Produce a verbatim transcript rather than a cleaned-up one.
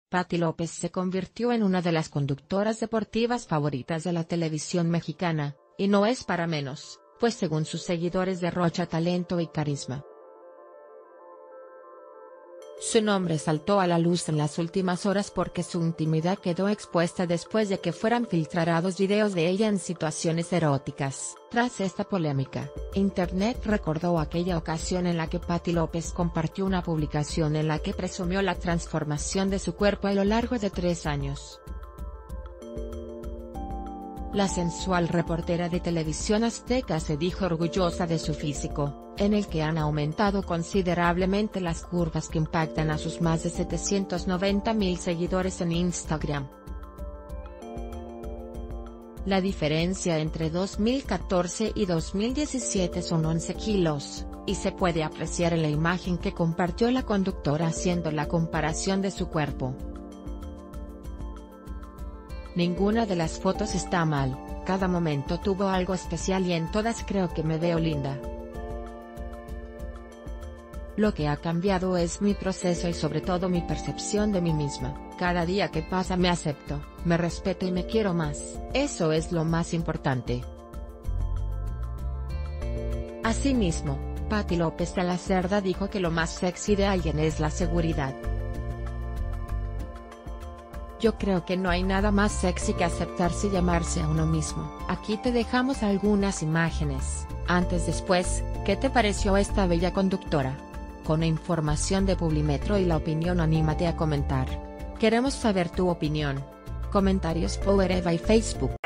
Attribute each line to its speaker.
Speaker 1: Patty López se convirtió en una de las conductoras deportivas favoritas de la televisión mexicana, y no es para menos, pues según sus seguidores derrocha talento y carisma. Su nombre saltó a la luz en las últimas horas porque su intimidad quedó expuesta después de que fueran filtrados videos de ella en situaciones eróticas. Tras esta polémica, Internet recordó aquella ocasión en la que Patty López compartió una publicación en la que presumió la transformación de su cuerpo a lo largo de tres años. La sensual reportera de Televisión Azteca se dijo orgullosa de su físico, en el que han aumentado considerablemente las curvas que impactan a sus más de setecientos noventa mil seguidores en Instagram. La diferencia entre dos mil catorce y dos mil diecisiete son once kilos, y se puede apreciar en la imagen que compartió la conductora haciendo la comparación de su cuerpo. Ninguna de las fotos está mal, cada momento tuvo algo especial y en todas creo que me veo linda. Lo que ha cambiado es mi proceso y sobre todo mi percepción de mí misma. Cada día que pasa me acepto, me respeto y me quiero más. Eso es lo más importante. Asimismo, Patty López de la Cerda dijo que lo más sexy de alguien es la seguridad. Yo creo que no hay nada más sexy que aceptarse y llamarse a uno mismo. Aquí te dejamos algunas imágenes, antes después, ¿qué te pareció esta bella conductora? Con información de Publimetro y La Opinión, anímate a comentar. Queremos saber tu opinión. Comentarios por Eva y Facebook.